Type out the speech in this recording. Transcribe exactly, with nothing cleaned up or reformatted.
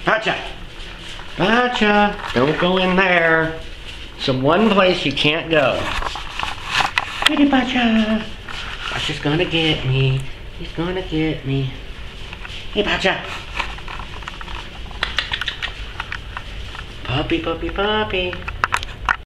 Baadshah! Baadshah! Don't go in there. It's the one place you can't go. Kitty Baadshah! Baadshah's gonna get me. He's gonna get me. Hey, Baadshah! Puppy, puppy, puppy.